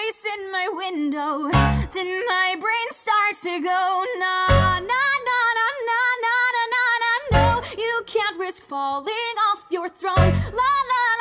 face in my window, then my brain starts to go, nah, nah, nah, nah, nah, nah, nah, nah, nah, no, you can't risk falling off your throne, la, la,